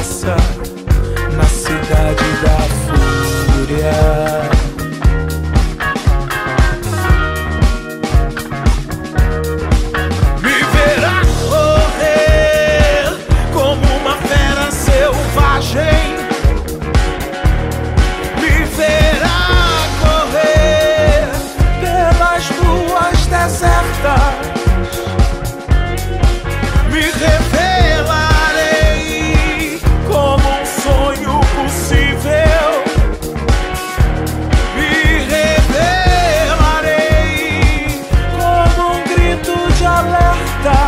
promessa na cidade da fúria. Me verá correr como uma fera selvagem. Me verá correr pelas ruas desertas. Me revelarei como um sonho possível. Me revelarei como um grito de alerta.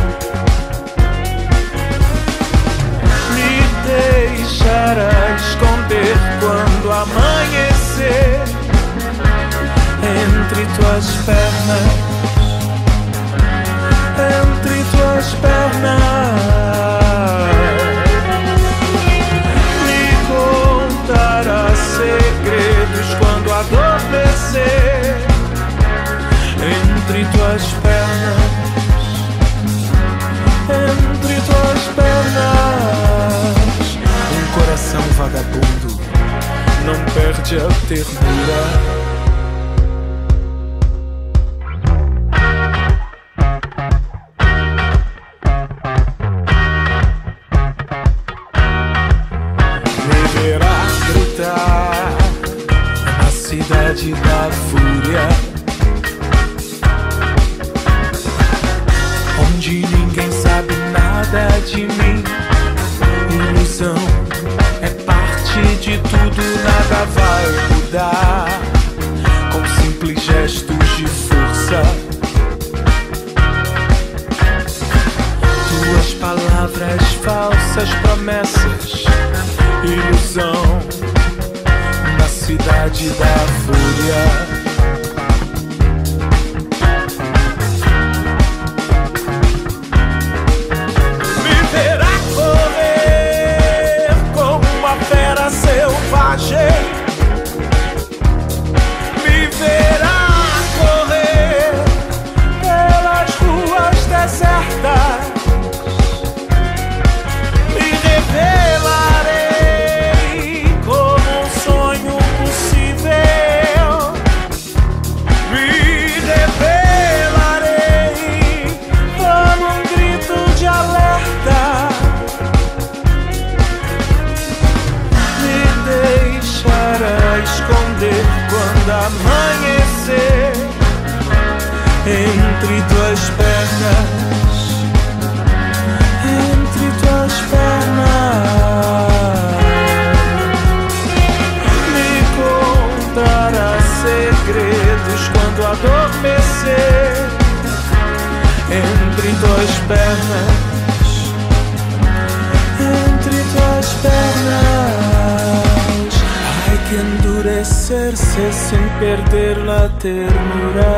Me deixará esconder quando amanhecer entre tuas pernas. Entre tuas pernas, me contará segredos quando adormecer. Entre tuas pernas, entre tuas pernas, um coração vagabundo não perde a ternura. Na cidade da fúria, onde ninguém sabe nada de mim. Ilusão é parte de tudo, nada vai mudar com simples gestos de força. Tuas palavras, falsas promessas, ilusão na cidade da fúria. Me verá correr como uma fera selvagem. Me verá correr pelas ruas desertas. Me revelarei como um sonho possível. Me revelarei como um grito de alerta. Me deixará esconder quando amanhecer entre tuas pernas. Entre tuas pernas, me contará segredos quando adormecer. Entre tuas pernas, entre tuas pernas, hay que endurecerse sin perder la ternura.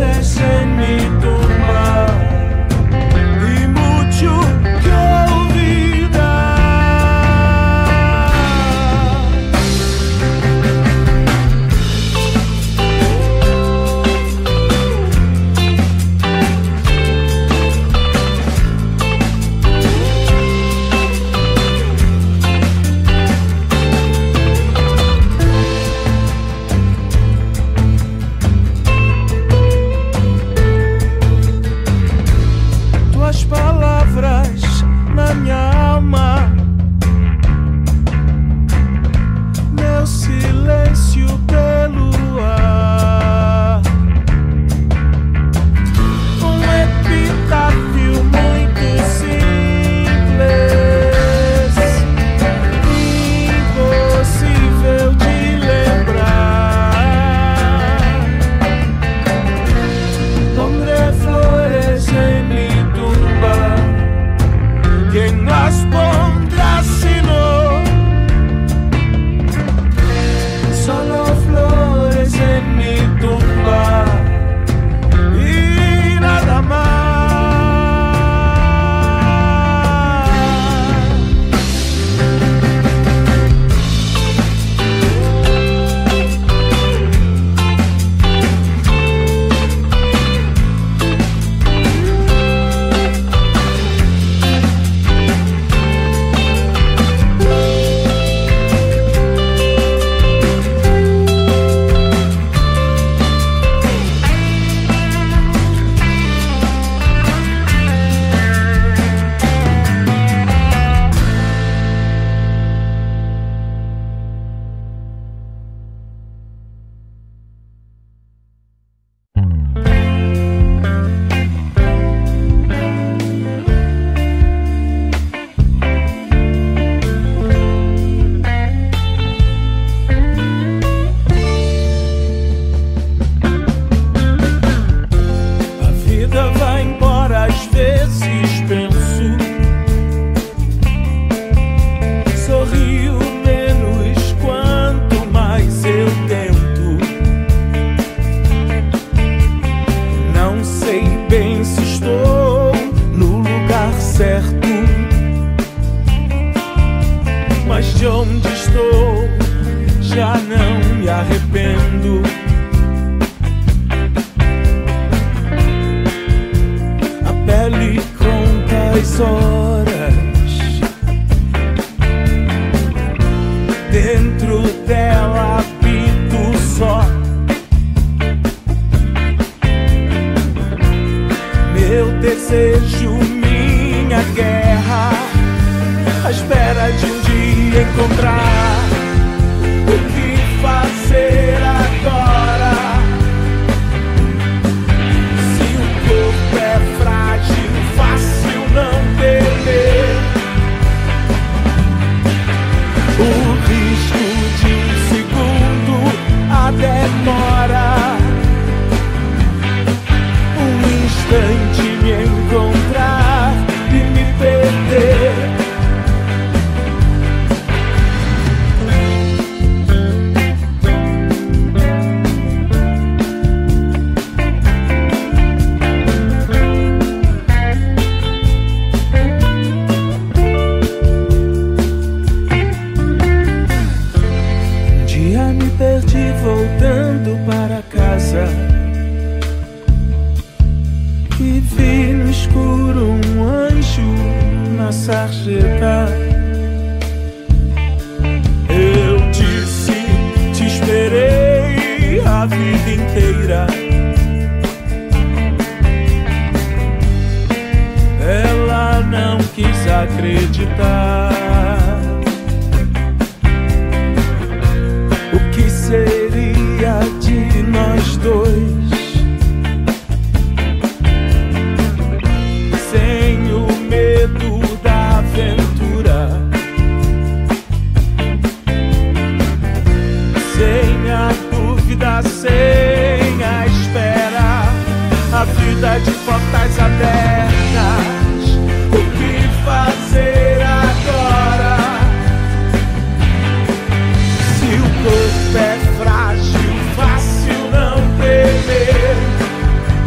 flores en mi tumba y mucho que olvidar. Tuas palavras na minha alma, meu silêncio pelo ar, um epitáfio muito simples, impossível de lembrar. Pondré flores en mi tumba, ¿quién las pondrá si no? Solo flores en mi tumba y nada más. A vida vai embora, às vezes penso, sorrio menos quanto mais eu tento. Não sei bem se estou no lugar certo, mas de onde estou já não me arrependo. A pele conta as horas, dentro dela habito só. Meu desejo, minha guerra, à espera de um dia encontrar o que fazer agora. Se o corpo é frágil, fácil não temer o risco de um segundo, a demora, um instante me encontrar e me perder. Um dia me perdi voltando para casa e vi no escuro um anjo na sarjeta. Eu disse, te esperei a vida inteira. Ela não quis acreditar. O que seria de nós dois sem o medo da aventura, sem a dúvida, sem a espera, a vida de portas abertas. O que fazer agora? Se o corpo é frágil, fácil não temer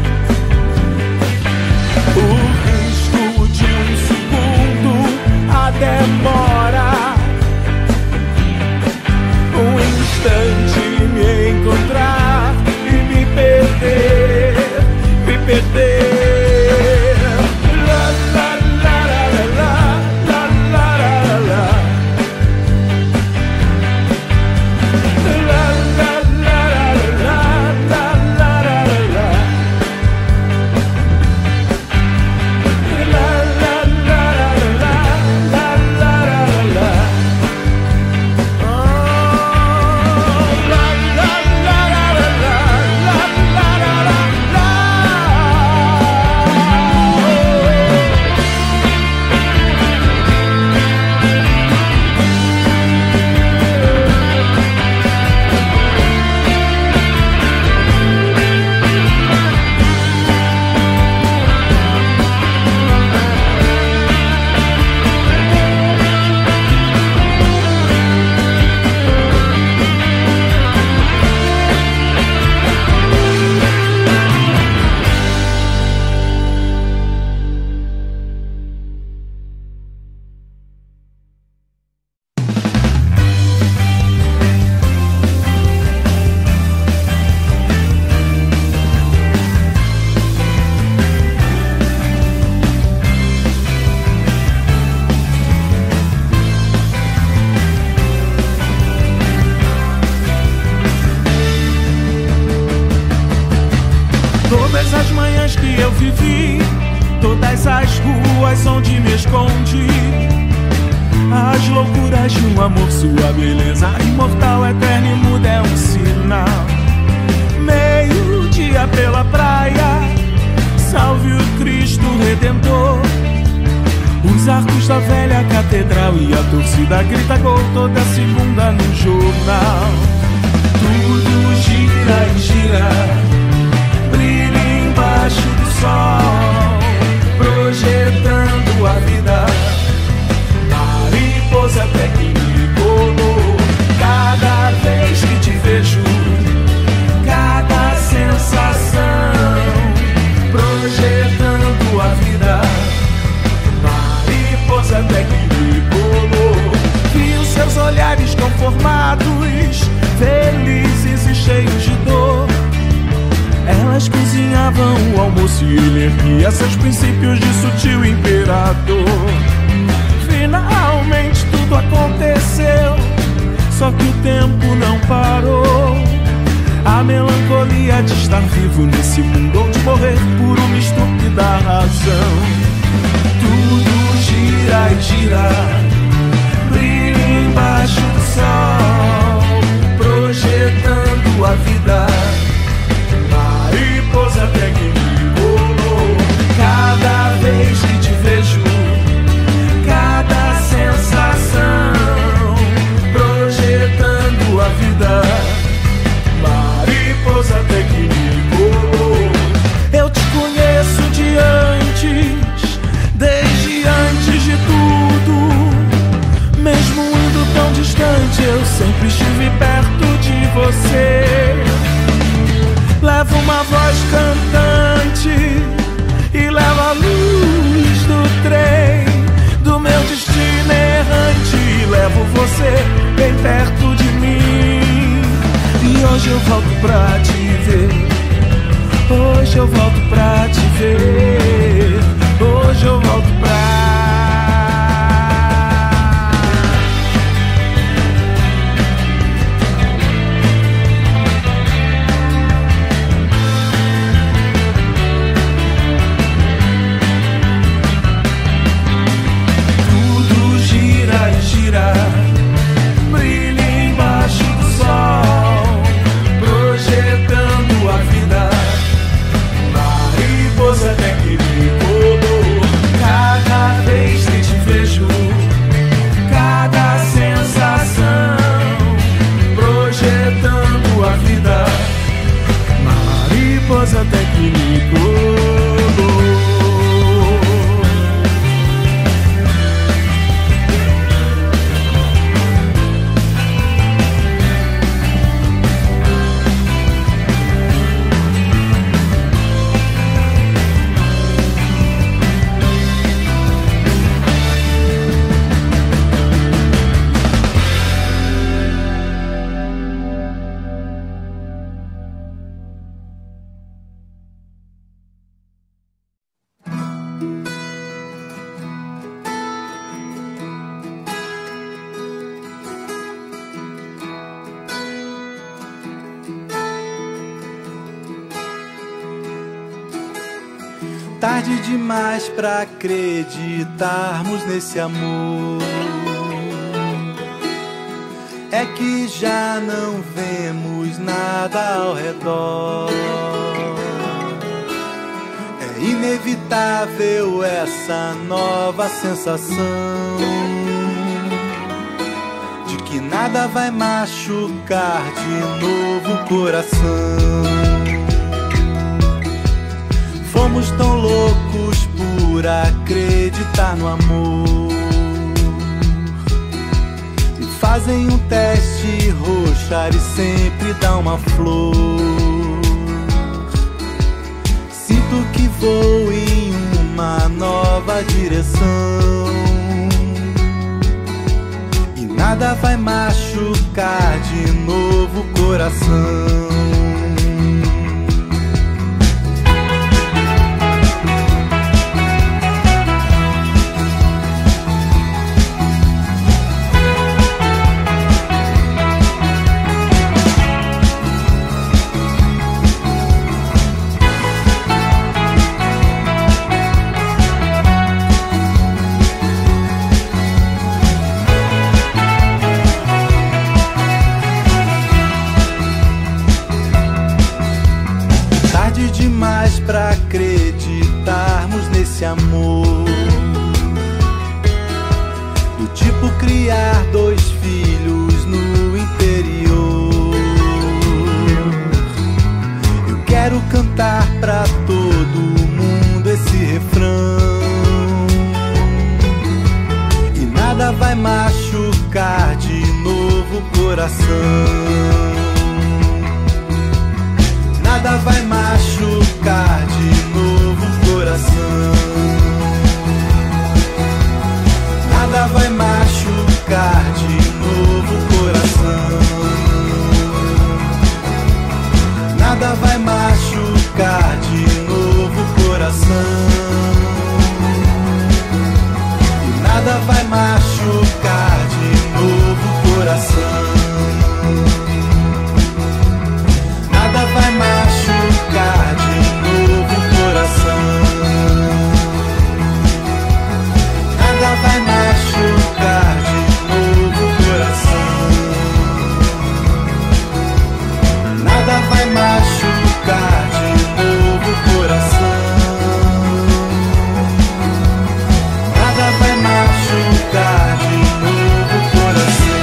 Todas as manhãs que eu vivi, todas as ruas onde me escondi, as loucuras de um amor, sua beleza imortal, eterna e muda é um sinal. Meio-dia pela praia, salve o Cristo Redentor. Os arcos da velha catedral e a torcida grita gol toda segunda no jornal. Tudo gira e gira, brilha embaixo do sol, projetando a vida. Mariposa até que me colou. Cada vez que te vejo, cada sensação, projetando a vida. Mariposa até que me colou. Vi os seus olhares conformados, felizes e cheios de dor. Elas cozinhavam o almoço e ele erguia seus princípios de sutil imperador. Finalmente tudo aconteceu, só que o tempo não parou. A melancolia de estar vivo nesse mundo ou de morrer por uma estúpida razão. Tudo gira e gira, brilha embaixo do sol, projetando a vida. Mariposa até que me colou. Cada vez que te vejo, cada sensação, projetando a vida. Mariposa até que me colou. Eu te conheço de antes, desde antes de tudo. Mesmo indo tão distante, eu sempre estive perto de você. Levo uma voz cantante e levo a luz do trem do meu destino errante. Levo você bem perto de mim. E hoje eu volto pra te ver. Hoje eu volto pra te ver. Hoje eu volto pra... Brilha embaixo do sol, projetando a vida. Mariposa até que me colou. Cada vez que te vejo, cada sensação, projetando a vida. Mariposa até que me colou. Tarde demais pra acreditarmos nesse amor. É que já não vemos nada ao redor. É inevitável essa nova sensação de que nada vai machucar de novo o coração. Fomos tão loucos por acreditar no amor. E fazem um teste, roxar e sempre dá uma flor. Sinto que vou em uma nova direção e nada vai machucar de novo o coração. demais pra acreditarmos nesse amor. Do tipo criar 2 filhos no interior. Eu quero cantar pra todo mundo esse refrão, e nada vai machucar de novo o coração. Nada vai machucar de novo o coração. Nada vai machucar de novo o coração. Nada vai machucar de novo o coração. E nada vai machucar de novo o coração. Nada vai machucar de novo o coração. Nada vai machucar de novo o coração. Nada vai machucar de novo o coração. Nada vai machucar de novo o coração.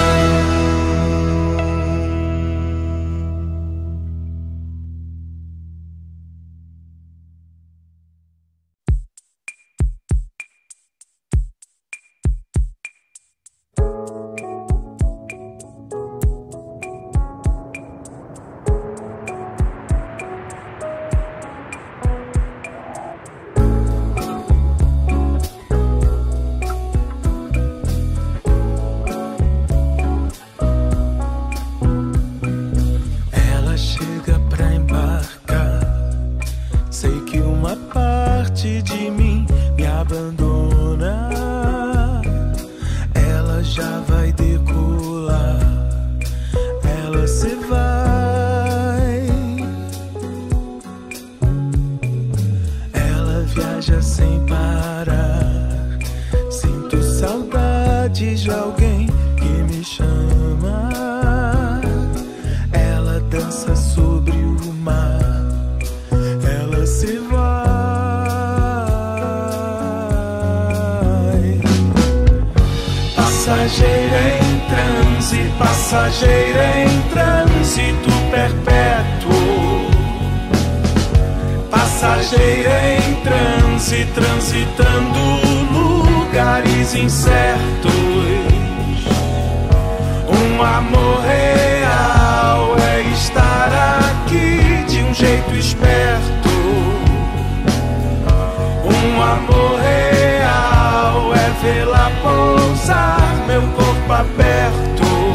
Passageira em trânsito perpétuo. Passageira em trânsito, transitando lugares incertos. Um amor real é estar aqui de um jeito esperto. Um amor real é vê-la pousar meu corpo aberto.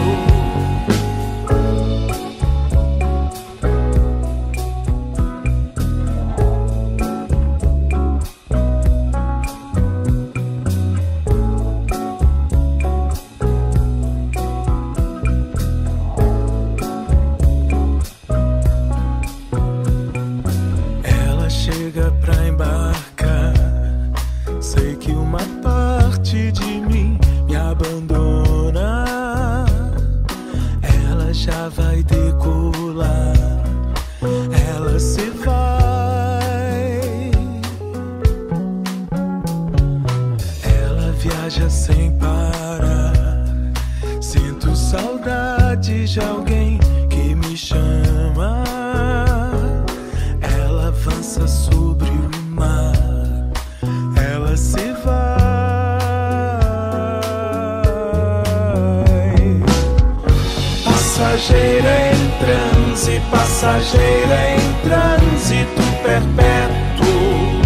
Passageira em trânsito perpétuo.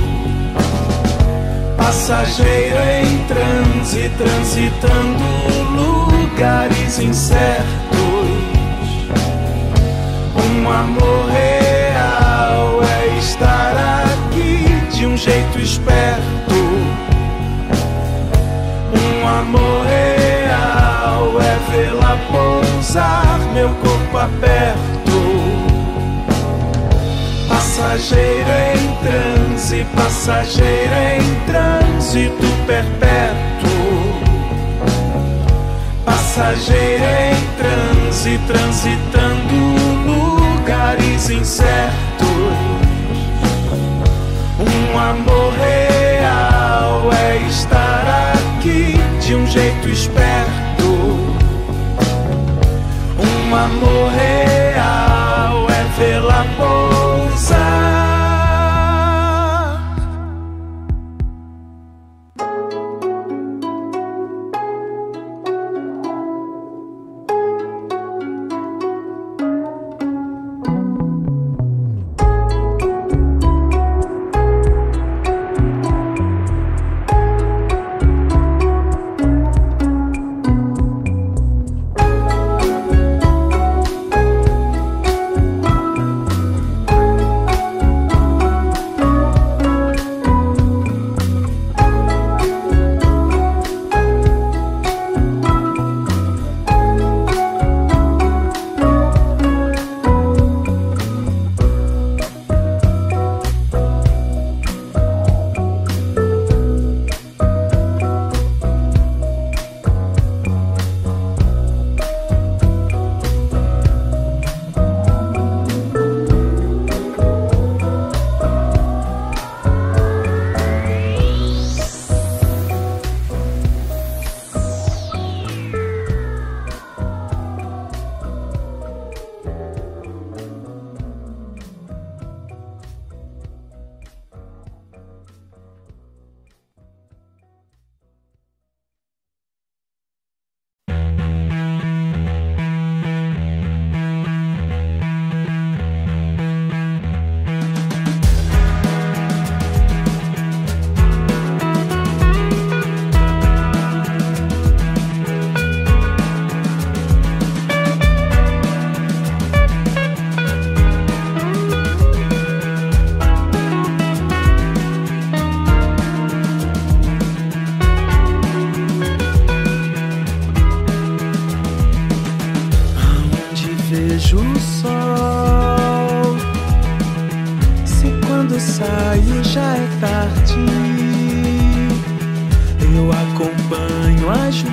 Passageira em trânsito, transitando lugares incertos. Um amor real é estar aqui de um jeito esperto. Um amor real é vê-la pousar meu corpo aberto. Passageira em trânsito, passageira em trânsito perpétuo. Passageira em trânsito, transitando lugares incertos. amor real é estar aqui de um jeito esperto. Um amor real é vê-la pousar. Vejo o sol, se quando saio já é tarde, eu acompanho as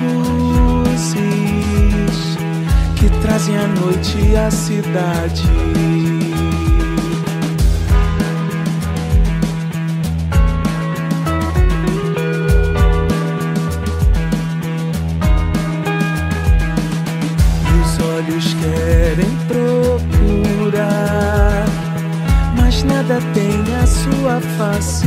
luzes que trazem a noite e a cidade. Querem procurar, mas nada tem a sua face,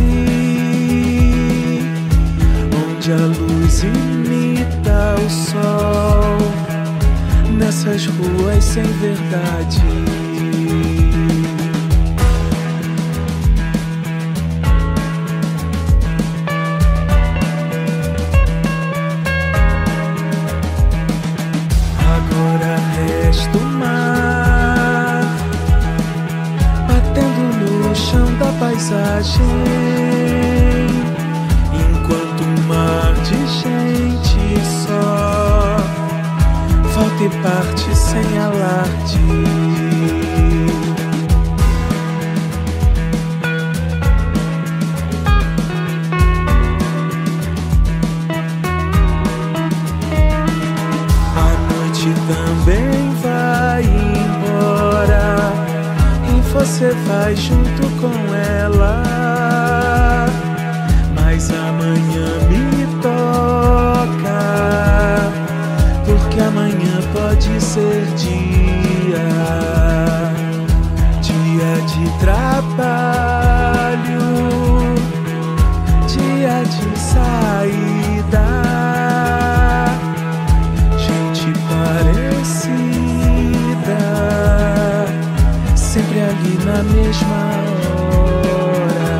onde a luz imita o sol, nessas ruas sem verdade. Do mar batendo no chão da paisagem, enquanto um mar de gente só volta e parte sem alarde. Também vai embora e você vai junto com ela, mas amanhã me toca, porque amanhã pode ser dia de trabalho, dia de saída, sempre ali na mesma hora.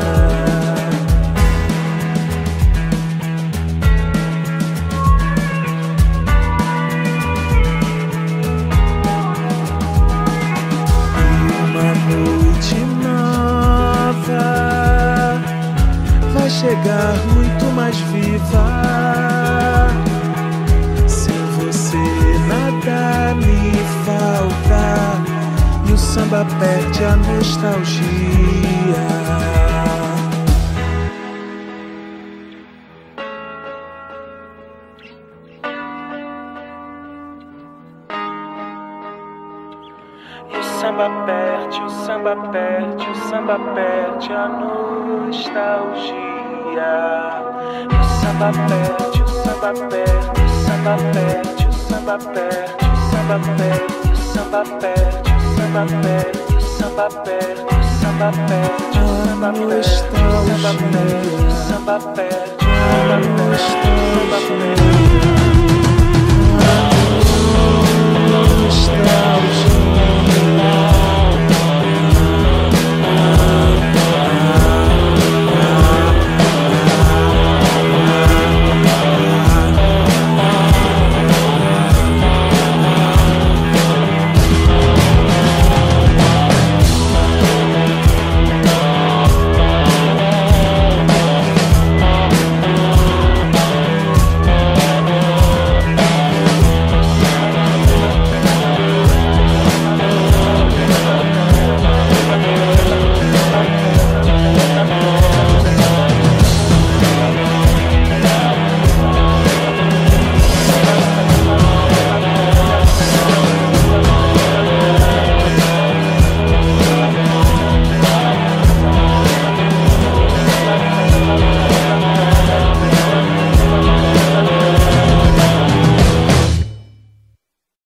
E uma noite nova vai chegar muito mais viva, sem você nada me falta. E o samba perde a nostalgia. E o samba perde, o samba perde, o samba perde a nostalgia. nostalgia. O samba perde, o samba perde, o samba perde, o samba perde, o samba perde, o samba perde, o samba perde, o samba perde, o samba perde, o samba perde, o samba perde, o samba perde. Nostalgia.